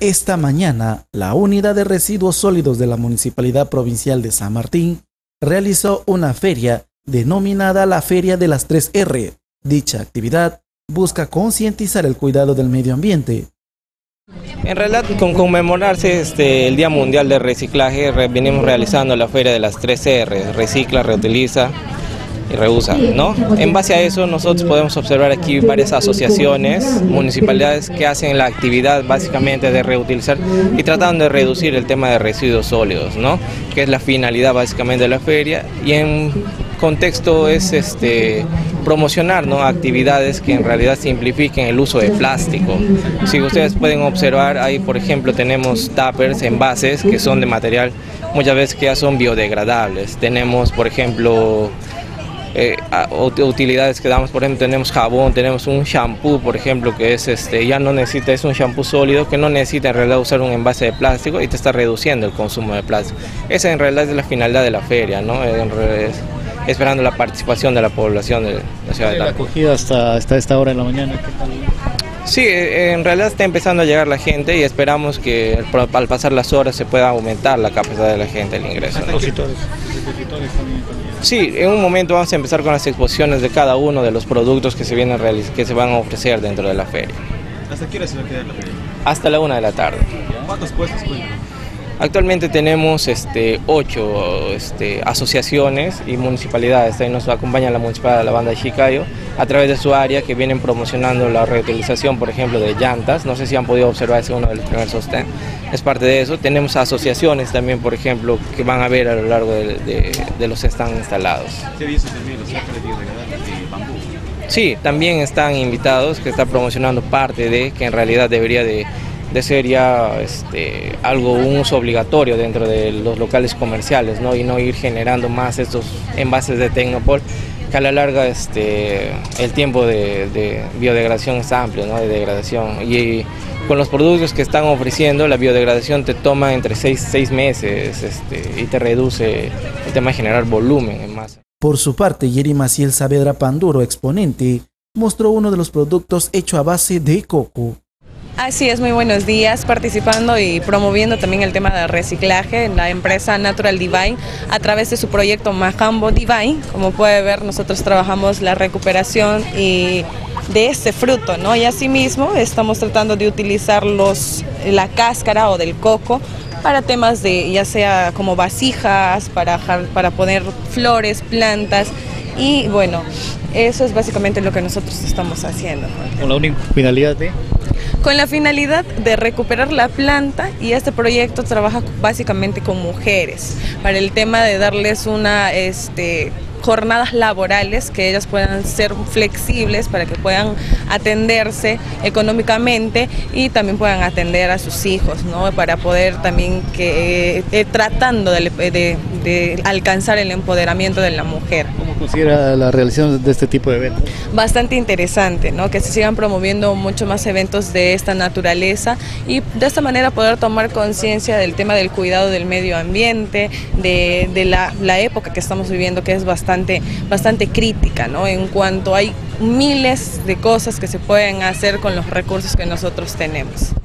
Esta mañana, la Unidad de Residuos Sólidos de la Municipalidad Provincial de San Martín realizó una feria denominada la Feria de las 3R. Dicha actividad busca concientizar el cuidado del medio ambiente. En realidad, con conmemorarse el Día Mundial de Reciclaje, venimos realizando la Feria de las 3R, recicla, reutiliza y reusa, ¿no? En base a eso, nosotros podemos observar aquí varias asociaciones, municipalidades que hacen la actividad básicamente de reutilizar y tratando de reducir el tema de residuos sólidos, ¿no? Que es la finalidad básicamente de la feria, y en contexto es promocionar, ¿no?, actividades que en realidad simplifiquen el uso de plástico. Si ustedes pueden observar, ahí por ejemplo tenemos tuppers, envases que son de material muchas veces que ya son biodegradables. Tenemos por ejemplo utilidades que damos, por ejemplo tenemos jabón, tenemos un shampoo por ejemplo que es ya no necesita, es un shampoo sólido que no necesita en realidad usar un envase de plástico y te está reduciendo el consumo de plástico. Esa en realidad es la finalidad de la feria, ¿no? Esperando la participación de la población de la ciudad de Talca. ¿La acogida hasta esta hora de la mañana? ¿Qué tal? Sí, en realidad está empezando a llegar la gente y esperamos que al pasar las horas se pueda aumentar la capacidad de la gente, el ingreso, ¿no? Expositores también. Sí, en un momento vamos a empezar con las exposiciones de cada uno de los productos que se van a ofrecer dentro de la feria. ¿Hasta qué hora se va a quedar la feria? Hasta la 1 de la tarde. ¿Cuántos puestos cuentan? Actualmente tenemos 8 asociaciones y municipalidades. Ahí nos acompaña la municipalidad de la Banda de Chiclayo a través de su área, que vienen promocionando la reutilización, por ejemplo, de llantas. No sé si han podido observar, ese uno de los primeros sostén. Es parte de eso. Tenemos asociaciones también, por ejemplo, que van a ver a lo largo de los stands instalados. ¿Qué dice también los árboles biodegradables de bambú? Sí, también están invitados, que está promocionando parte de que en realidad debería de ser ya un uso obligatorio dentro de los locales comerciales, ¿no? Y no ir generando más estos envases de Tecnopol, que a la larga el tiempo de biodegradación es amplio, ¿no? De degradación, y con los productos que están ofreciendo la biodegradación te toma entre 6 meses y te reduce el tema de generar volumen en masa. Por su parte, Yeri Maciel Saavedra Panduro, exponente, mostró uno de los productos hecho a base de coco. Así es, muy buenos días, participando y promoviendo también el tema del reciclaje en la empresa Natural Divine a través de su proyecto Majambo Divine. Como puede ver, nosotros trabajamos la recuperación de este fruto, ¿no? Y asimismo estamos tratando de utilizar la cáscara o del coco para temas de ya sea como vasijas, para poner flores, plantas, y bueno, eso es básicamente lo que nosotros estamos haciendo. ¿Con la única finalidad de? Con la finalidad de recuperar la planta, y este proyecto trabaja básicamente con mujeres para el tema de darles jornadas laborales, que ellas puedan ser flexibles para que puedan atenderse económicamente y también puedan atender a sus hijos, ¿no? Para poder también tratando de alcanzar el empoderamiento de la mujer. ¿Cómo considera la realización de este tipo de eventos? Bastante interesante, ¿no? Que se sigan promoviendo mucho más eventos de esta naturaleza y de esta manera poder tomar conciencia del tema del cuidado del medio ambiente, de la época que estamos viviendo, que es bastante crítica, ¿no? En cuanto hay miles de cosas que se pueden hacer con los recursos que nosotros tenemos.